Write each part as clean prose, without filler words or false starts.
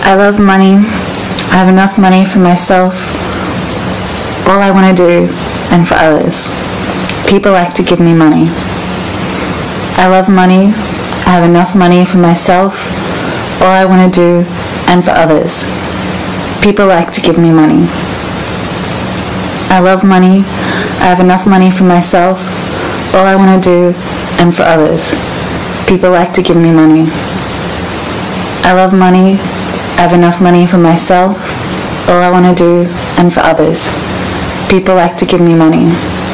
I love money. I have enough money for myself, all I want to do, and for others. People like to give me money. I love money. I have enough money for myself, all I want to do, and for others. People like to give me money. I love money. I have enough money for myself, all I want to do, and for others. People like to give me money. I love money. I have enough money for myself, all I want to do, and for others. People like to give me money.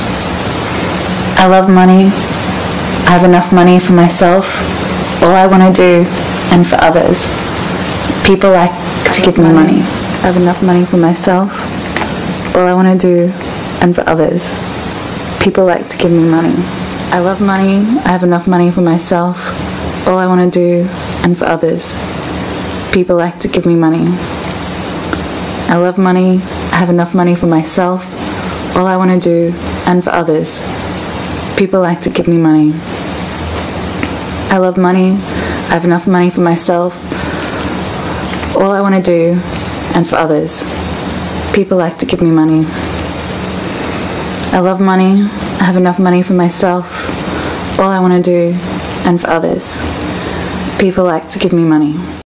I love money. I have enough money for myself, all I want to do, and for others. People like to give me money. I have enough money for myself, all I want to do, and for others. People like to give me money. I love money. I have enough money for myself, all I want to do, and for others. People like to give me money. I love money. I have enough money for myself, all I want to do, and for others. People like to give me money. I love money. I have enough money for myself, all I want to do, and for others. People like to give me money. I love money. I have enough money for myself, all I want to do, and for others. People like to give me money.